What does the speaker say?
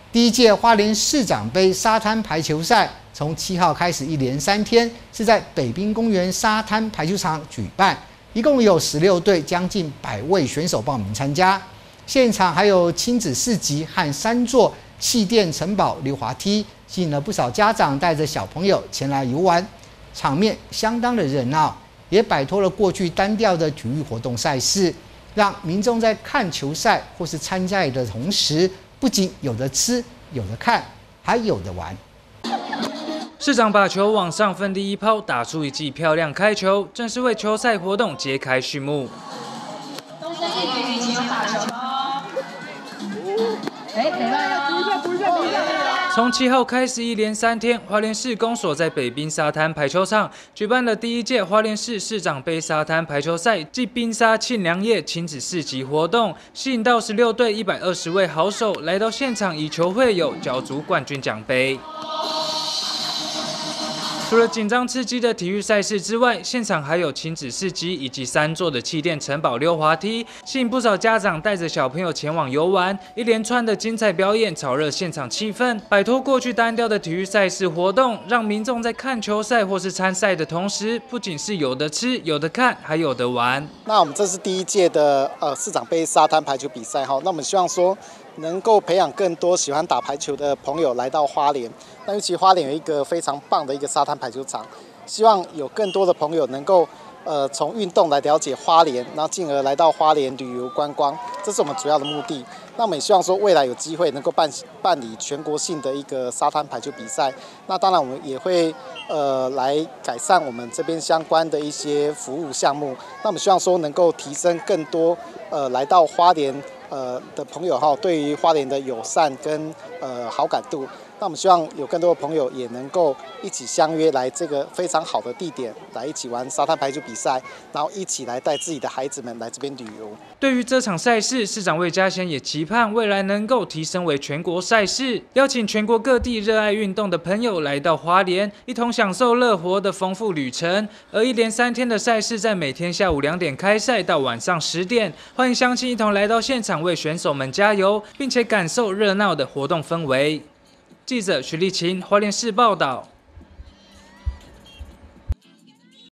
第一届花莲市长杯沙滩排球赛从7号开始，一连3天是在北滨公园沙滩排球场举办，一共有16队，将近100位选手报名参加。现场还有亲子市集和3座气垫城堡溜滑梯，吸引了不少家长带着小朋友前来游玩，场面相当的热闹，也摆脱了过去单调的体育活动赛事，让民众在看球赛或是参赛的同时，不仅有的吃，有的看，还有的玩。 市长把球往上奋力一抛，打出一记漂亮开球，正式为球赛活动揭开序幕。 东森也给予有打球哦。等一下，补一下。 从7号开始，一连3天，花莲市公所在北滨沙滩排球场举办了第一届花莲市市长杯沙滩排球赛暨冰沙庆良夜亲子市集活动，吸引到16队120位好手来到现场，以球会友角逐冠军奖杯。除了紧张刺激的体育赛事之外，现场还有亲子市集以及3座的气垫城堡溜滑梯，吸引不少家长带着小朋友前往游玩。一连串的精彩表演炒热现场气氛，摆脱过去单调的体育赛事活动，让民众在看球赛或是参赛的同时，不仅是有的吃、有的看，还有的玩。 那我们这是第一届的市长杯沙滩排球比赛哈，那我们希望说能够培养更多喜欢打排球的朋友来到花莲。那尤其花莲有一个非常棒的一个沙滩排球场，希望有更多的朋友能够从运动来了解花莲，然后进而来到花莲旅游观光，这是我们主要的目的。那我们也希望说未来有机会能够办理全国性的一个沙滩排球比赛。那当然我们也会来改善我们这边相关的一些服务项目。那我们希望说能够提升更多来到花莲的朋友哈，对于花莲的友善跟好感度。那我们希望有更多的朋友也能够一起相约来这个非常好的地点，来一起玩沙滩排球比赛，然后一起来带自己的孩子们来这边旅游。 对于这场赛事，市长魏家贤也期盼未来能够提升为全国赛事，邀请全国各地热爱运动的朋友来到花莲，一同享受乐活的丰富旅程。而一连3天的赛事在每天下午2点开赛到晚上10点，欢迎乡亲一同来到现场为选手们加油，并且感受热闹的活动氛围。记者徐立琴，花莲市报道。